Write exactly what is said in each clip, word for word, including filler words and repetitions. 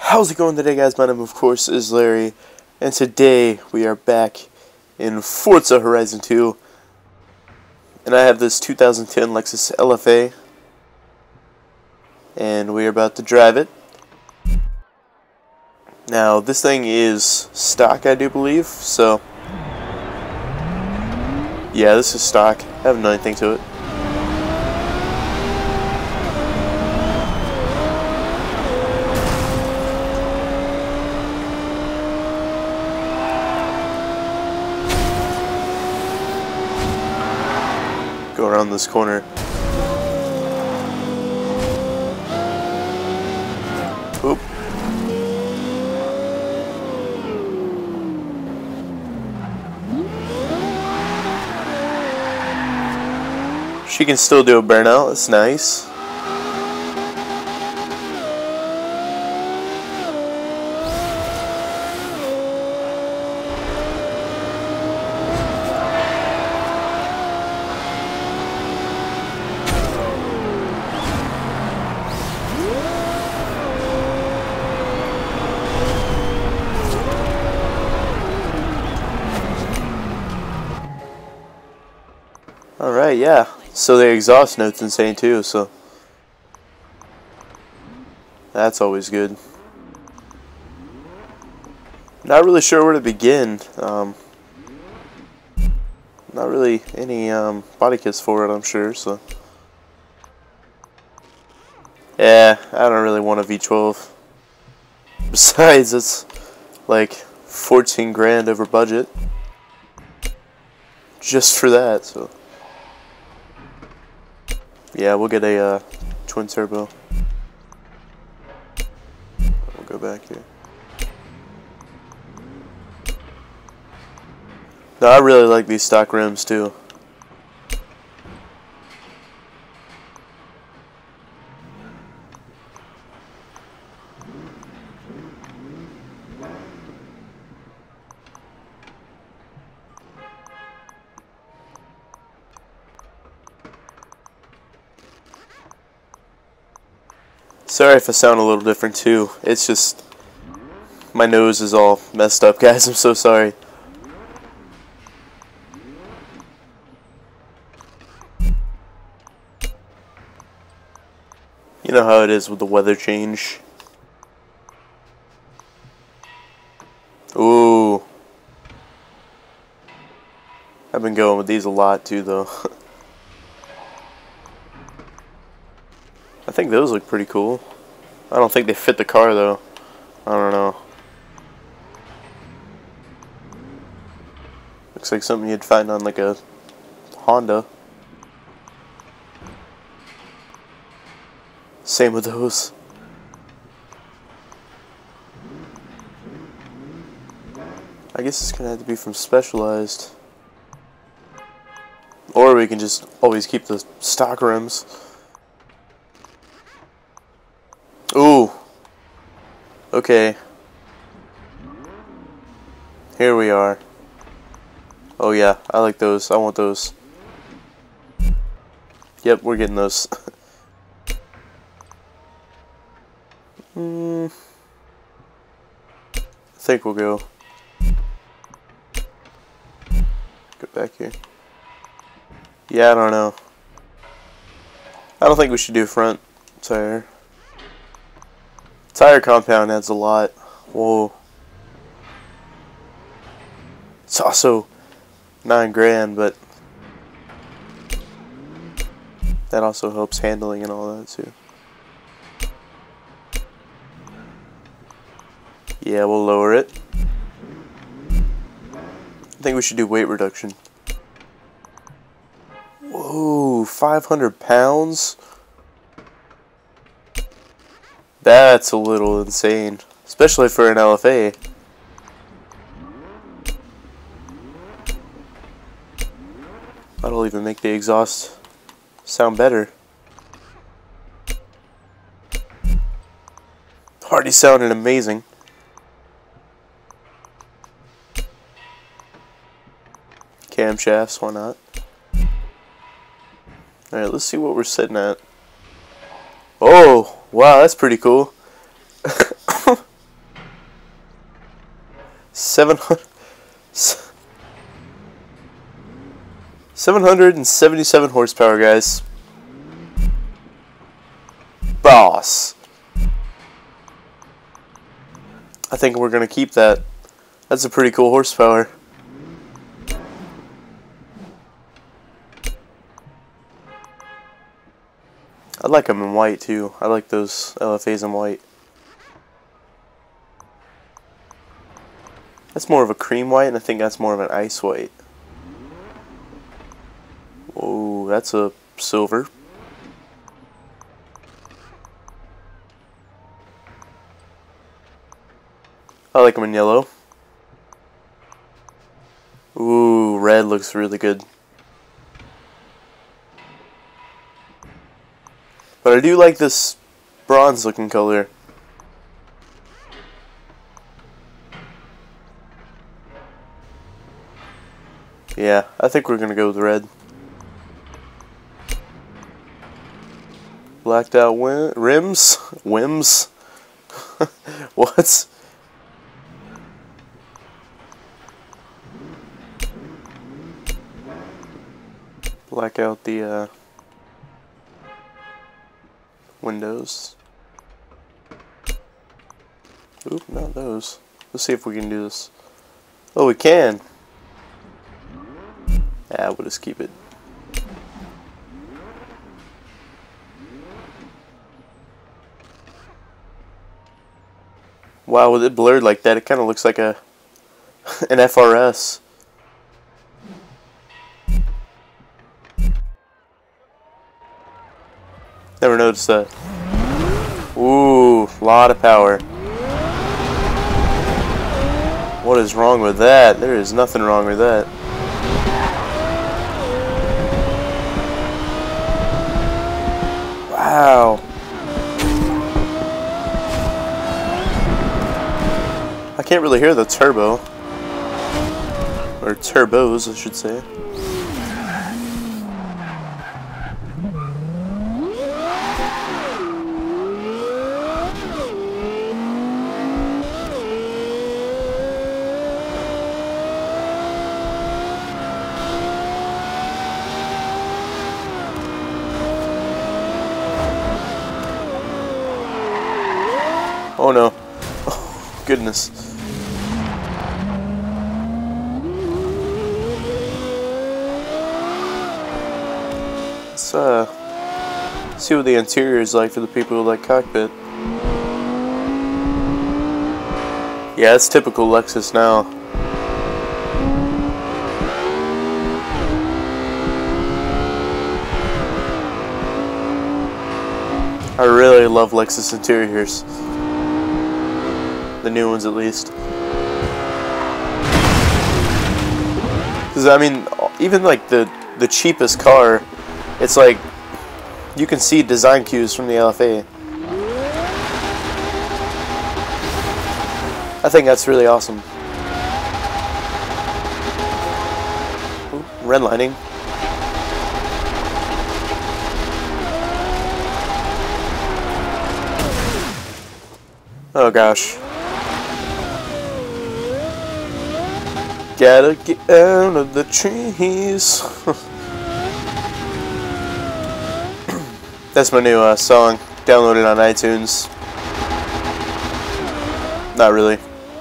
How's it going today, guys? My name, of course, is Larry, and today we are back in Forza Horizon two, and I have this two thousand ten Lexus L F A, and we are about to drive it. Now, this thing is stock, I do believe, so yeah, this is stock. I haven't done anything to it. Go around this corner. Oop. She can still do a burnout. That's nice. Alright, yeah. So the exhaust note's insane too, so that's always good. Not really sure where to begin. Um, not really any um, body kits for it, I'm sure, so yeah, I don't really want a V twelve. Besides, it's like fourteen grand over budget just for that, so yeah, we'll get a uh, twin turbo. We'll go back here. No, I really like these stock rims too. Sorry if I sound a little different too. It's just my nose is all messed up, guys. I'm so sorry. You know how it is with the weather change. Ooh. I've been going with these a lot too, though. I think those look pretty cool. I don't think they fit the car though. I don't know. Looks like something you'd find on like a Honda. Same with those. I guess it's gonna have to be from Specialized. Or we can just always keep the stock rims. Ooh. Okay. Here we are. Oh yeah, I like those. I want those. Yep, we're getting those. mm. I think we'll go. Go back here. Yeah, I don't know. I don't think we should do front tire. Tire compound adds a lot. Whoa. It's also nine grand, but that also helps handling and all that too. Yeah, we'll lower it. I think we should do weight reduction. Whoa, five hundred pounds? That's a little insane, especially for an L F A. That'll even make the exhaust sound better. Already sounding amazing. Camshafts, why not? Alright, let's see what we're sitting at. Oh, wow, that's pretty cool. seven hundred, seven hundred seventy-seven horsepower, guys. Boss. I think we're going to keep that. That's a pretty cool horsepower. I like them in white too. I like those L F As in white. That's more of a cream white, and I think that's more of an ice white. Whoa, that's a silver. I like them in yellow. Ooh, red looks really good. But I do like this bronze looking color. Yeah, I think we're gonna go with red. Blacked out wim rims? Whims? What? Black out the uh, windows. Oop, not those. Let's see if we can do this. Oh, we can! Yeah, we'll just keep it. Wow, with it blurred like that, it kind of looks like a an F R S. Never noticed that. Ooh, lot of power. What is wrong with that? There is nothing wrong with that. Wow. I can't really hear the turbo. Or turbos, I should say. Oh no. Oh, goodness. Let's uh, see what the interior is like for the people who like cockpit. Yeah, it's typical Lexus now. I really love Lexus interiors. The new ones, at least. Because, I mean, even like the, the cheapest car, it's like you can see design cues from the L F A. I think that's really awesome. Ooh, redlining. Oh gosh. Gotta get out of the trees. That's my new uh, song, downloaded on iTunes. Not really.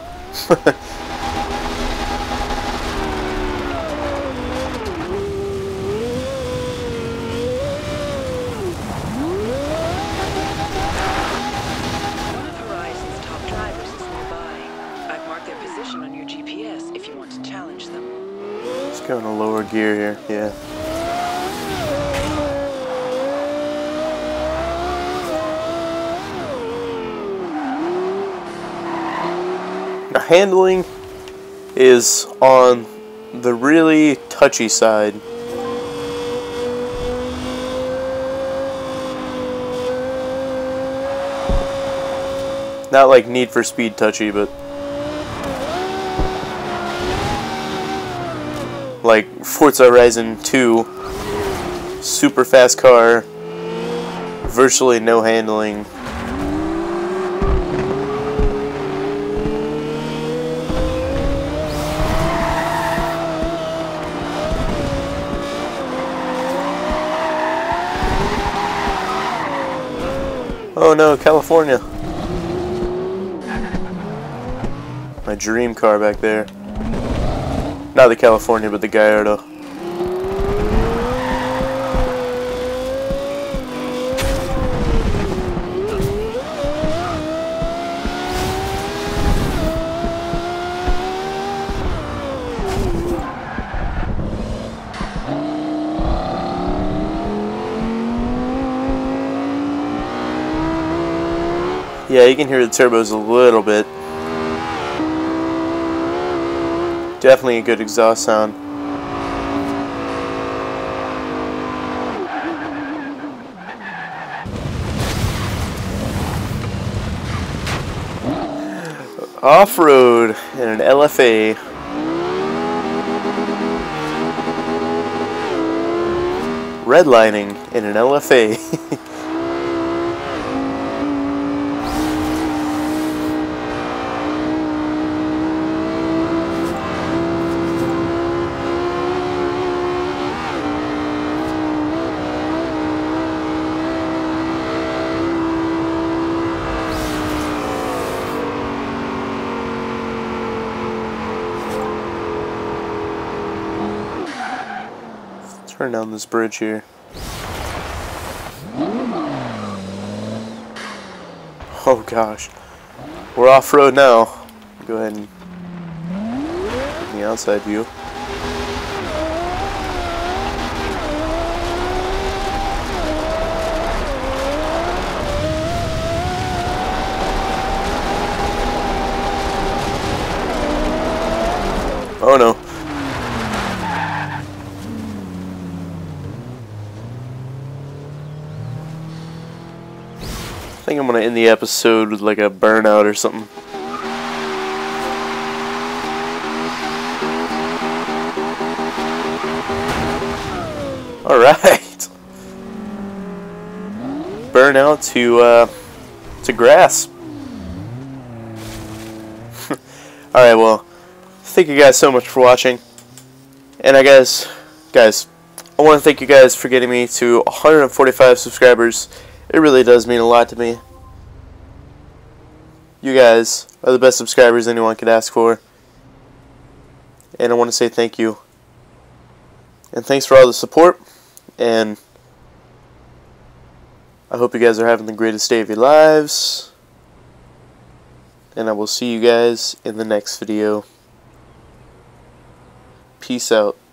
One of Horizon's top drivers is nearby. I've marked their position on your G P S if you want to challenge them. Let's go in a lower gear here, yeah. Now, handling is on the really touchy side. Not like Need for Speed touchy, but like Forza Horizon two, super fast car, virtually no handling. Oh no, California. My dream car back there. Not the California, but the Gallardo. Yeah, you can hear the turbos a little bit. Definitely a good exhaust sound. Off-road in an L F A. Redlining in an L F A. Turn down this bridge here. Oh gosh. We're off-road now. Go ahead and get the outside view. Oh no. I think I'm gonna end the episode with like a burnout or something. Alright. Burnout to uh to grass. Alright, well, thank you guys so much for watching. And I guess guys, I wanna thank you guys for getting me to one hundred forty-five subscribers. It really does mean a lot to me. You guys are the best subscribers anyone could ask for. And I want to say thank you. And thanks for all the support. And I hope you guys are having the greatest day of your lives. And I will see you guys in the next video. Peace out.